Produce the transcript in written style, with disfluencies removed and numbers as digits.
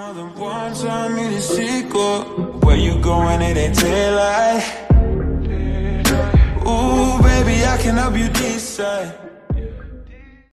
more than one time in a secret. Where you going, it ain't daylight. Ooh, baby, I can help you decide.